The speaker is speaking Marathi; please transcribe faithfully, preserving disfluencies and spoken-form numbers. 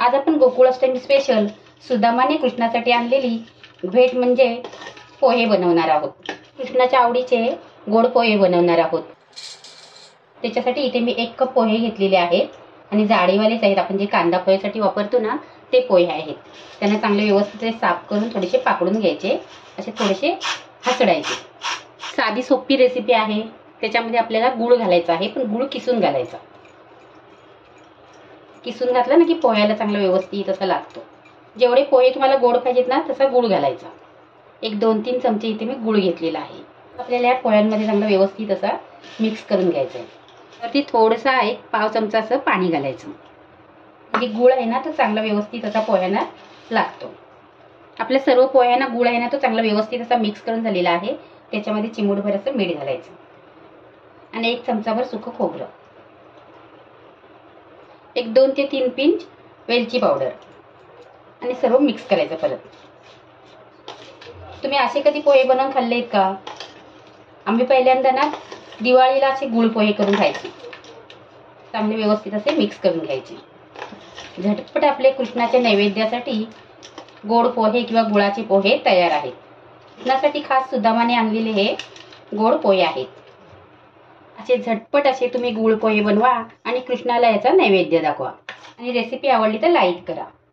आज आपण गोकुळाष्टमी स्पेशल सुदामाने कृष्णासाठी आणलेली भेट म्हणजे पोहे बनवणार आहोत। कृष्णाच्या आवडीचे गोड पोहे बनवणार आहोत। त्याच्यासाठी इथे मी एक कप पोहे घेतलेले आहेत आणि जाडीवालेच आहेत। आपण जे कांदा पोह्यासाठी वापरतो ना ते पोहे आहेत। त्यांना चांगले व्यवस्थित साफ करून थोडेसे पाकडून घ्यायचे, असे थोडेसे हसडायचे। साधी सोपी रेसिपी आहे। त्याच्यामध्ये आपल्याला गूळ घालायचा आहे, पण गूळ किसून घालायचा। किसून घातला ना की पोह्याला चांगला व्यवस्थित असा लागतो। जेवढे पोहे तुम्हाला गोड पाहिजेत ना तसा गूळ घालायचा। एक दोन तीन चमचे इथे मी गूळ घेतलेला आहे। आपल्याला या पोह्यांमध्ये चांगला व्यवस्थित असा मिक्स करून घ्यायचा आहे। वरती थोडंसं एक पाव चमचा असं पाणी घालायचं, म्हणजे गूळ आहे ना तो चांगला व्यवस्थित असा पोह्यांना लागतो। आपल्या सर्व पोह्यांना गूळ आहे ना तो चांगला व्यवस्थित असा मिक्स करून झालेला आहे। त्याच्यामध्ये चिमूटभर असं मीठ घालायचं आणि एक चमचाभर सुकं खोबरं, एक दोन ते तीन पिंच वेलची पावडर आणि सर्व मिक्स करायचं। परत तुम्ही असे कधी पोहे बनवून खाल्लेत का? आम्ही पहिल्यांदा ना दिवाळीला असे गुळ पोहे करून खायचे। चांगले व्यवस्थित असे मिक्स करून घ्यायचे। झटपट आपले कृष्णाच्या नैवेद्यासाठी गोड पोहे किंवा गुळाचे पोहे तयार आहेत। कृष्णासाठी खास सुदामाने आणलेले हे गोड पोहे आहेत। असे झटपट असे तुम्ही गुळ पोहे बनवा आणि कृष्णाला याचा नैवेद्य दाखवा। आणि रेसिपी आवडली तर लाईक करा।